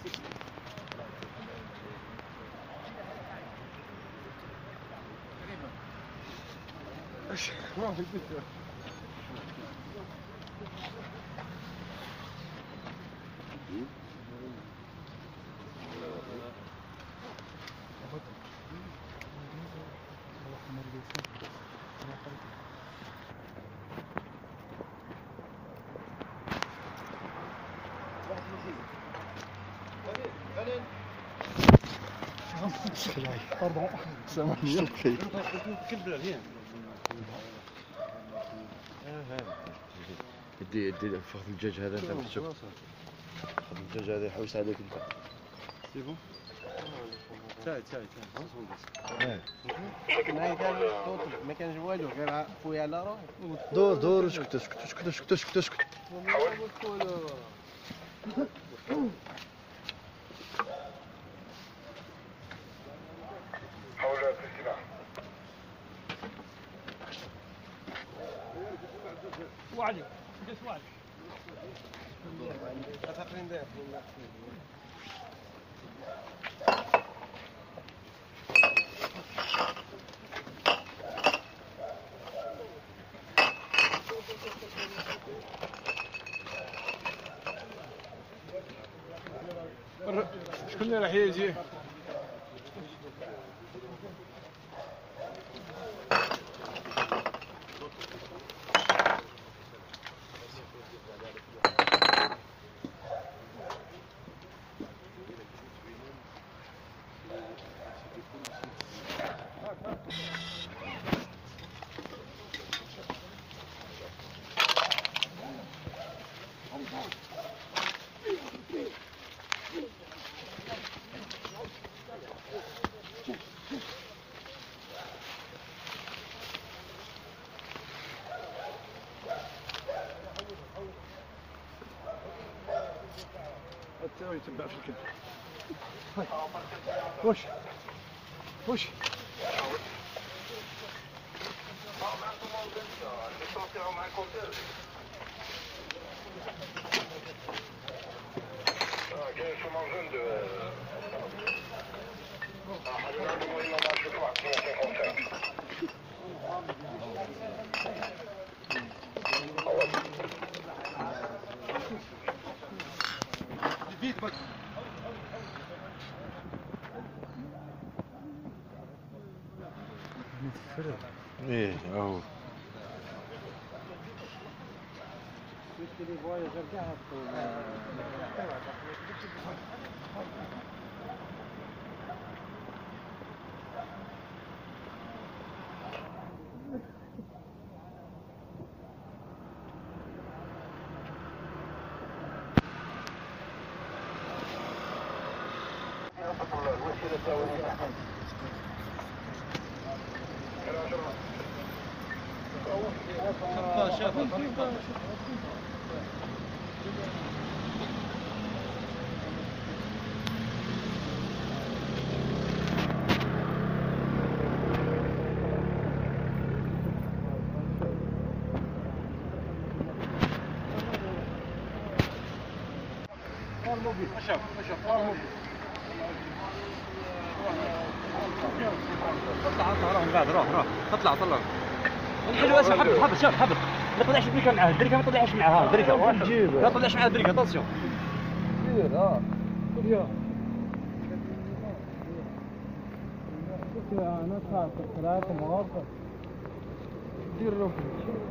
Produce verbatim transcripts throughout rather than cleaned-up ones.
Pardon. سامحني. يدي يدي فخذ الدجاج هذا انت تشوف. خذ الدجاج هذا يحوس عليك انت. سيبو. تاعي تاعي تاعي. لكن هاي كان ما كانش والو غير خويا على راه. دور دور اسكت اسكت اسكت اسكت اسكت اسكت. وعلي جلس وعلي تقريبا ده شكون اللي راح يجي؟ يتبع في الكل. وش وش ايه اهو شافها طريقة شاف شاف طلع طلع روح بعد روح روح اطلع طلع الحلو اسمع حبل حبل شاف حبل ما طلعش بريكه معاه البريكه ما طلعش معاه بريكه ما طلعش معاه البريكه اتونسيون كثير اه يا انا صار ثلاثة مواقف دير روحك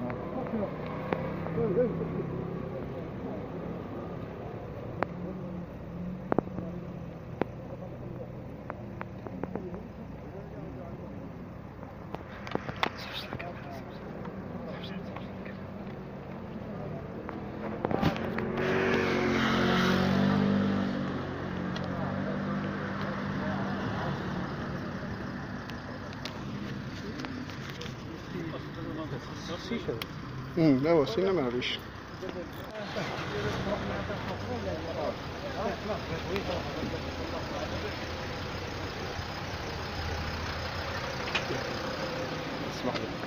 امم لا وصلنا ما فيش اسمح لي